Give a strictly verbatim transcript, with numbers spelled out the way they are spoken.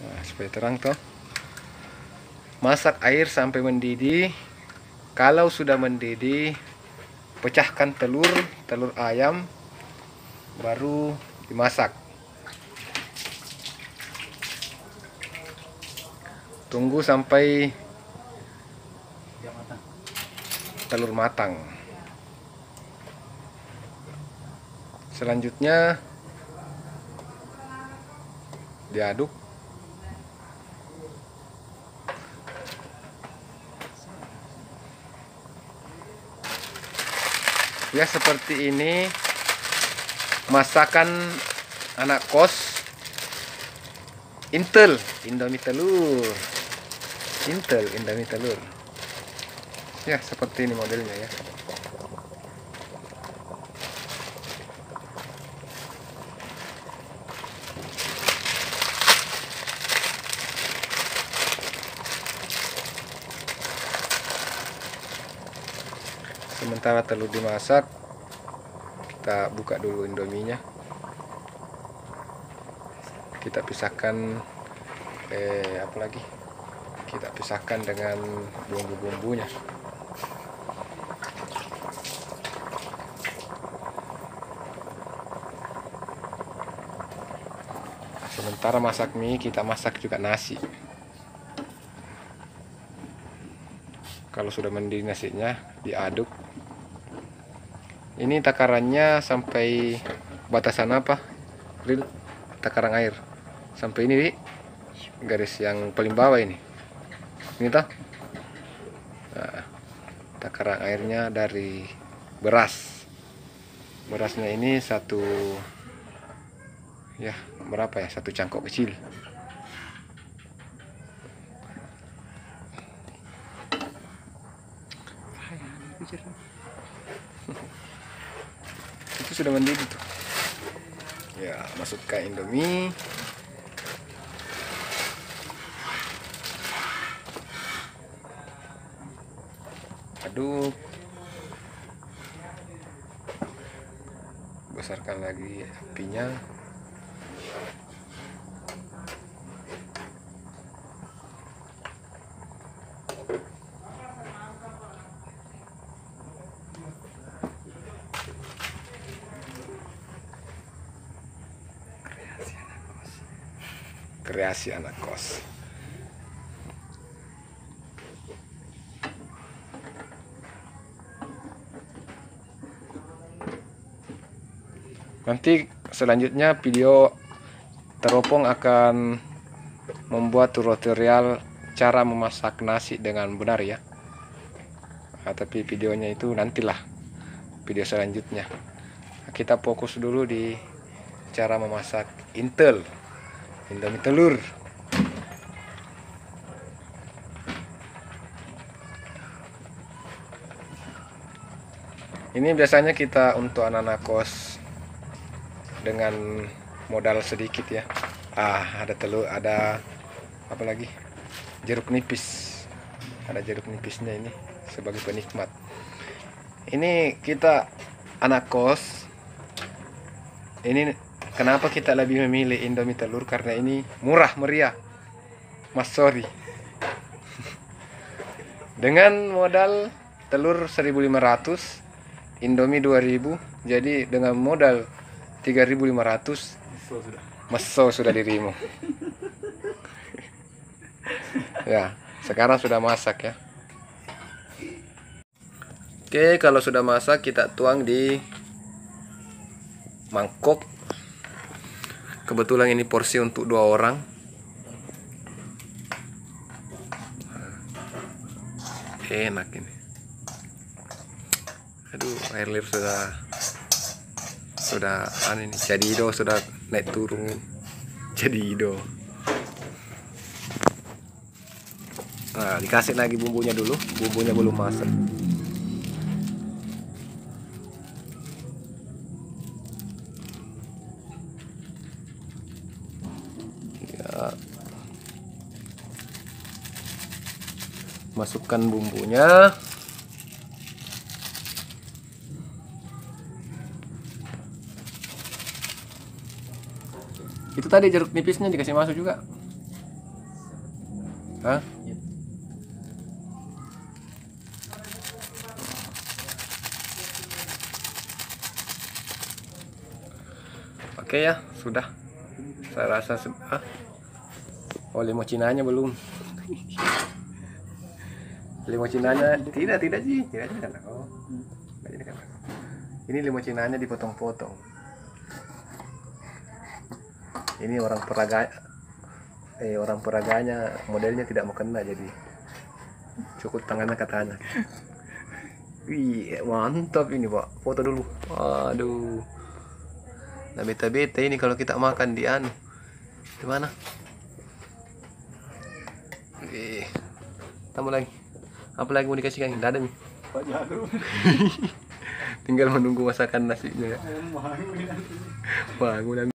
Nah, supaya terang toh. Masak air sampai mendidih. Kalau sudah mendidih, pecahkan telur, telur ayam, baru dimasak. Tunggu sampai telur matang. Selanjutnya diaduk. Ya, seperti ini masakan anak kos Intel, Indomie telur. Intel, Indomie telur. Ya, seperti ini modelnya ya. Sementara telur dimasak, kita buka dulu indominya. Kita pisahkan eh apa lagi? Kita pisahkan dengan bumbu-bumbunya. Sementara masak mie, kita masak juga nasi. Kalau sudah mendidih nasinya, diaduk. Ini takarannya sampai batasan apa? Ril, takaran air. Sampai ini, Wi. Garis yang paling bawah ini. Ini toh. Nah, takaran airnya dari beras. Berasnya ini satu, ya berapa ya? Satu cangkok kecil. Itu sudah mendidih tuh. Ya, masukkan indomie. Aduk. Besarkan lagi apinya. Kreasi anak kos. Nanti selanjutnya video teropong akan membuat tutorial cara memasak nasi dengan benar ya. Nah, tapi videonya itu nantilah video selanjutnya. Kita fokus dulu di cara memasak Intel, Indomie telur. Ini biasanya kita untuk anak-anak kos dengan modal sedikit ya. Ah, ada telur, ada apa lagi? Jeruk nipis. Ada jeruk nipisnya ini sebagai penikmat. Ini kita anak kos. Ini kenapa kita lebih memilih Indomie telur? Karena ini murah meriah, Mas sorry. Dengan modal telur seribu lima ratus, Indomie dua ribu, jadi dengan modal tiga ribu lima ratus, meso sudah dirimu. Ya, sekarang sudah masak ya. Oke, kalau sudah masak kita tuang di mangkok. Kebetulan ini porsi untuk dua orang. Enak ini. Aduh, air liur sudah sudah aneh nih. Jadi do sudah naik turun. Jadi do. Nah, dikasih lagi bumbunya dulu. Bumbunya belum masak. Ya. Masukkan bumbunya. Itu tadi jeruk nipisnya dikasih masuk juga. Hah? Oke ya, sudah. Saya rasa sudah. Oh, limo cinanya belum. Limo cinanya tidak, tidak sih, tidak jadi kan. Oh, tidak jadi kan. Ini limo cinanya dipotong-potong. Ini orang peraga, eh orang peraganya modelnya tidak mau kena, jadi cukup tangannya ke tanah. Wih, mantap ini Pak. Foto dulu. Aduh. Nah, bete-bete ini kalau kita makan di anu. Di mana? Eh, tambah lagi. Apa lagi mau dikasihkan? Tidak ada nih. Tinggal menunggu masakan nasinya ya. Bangun.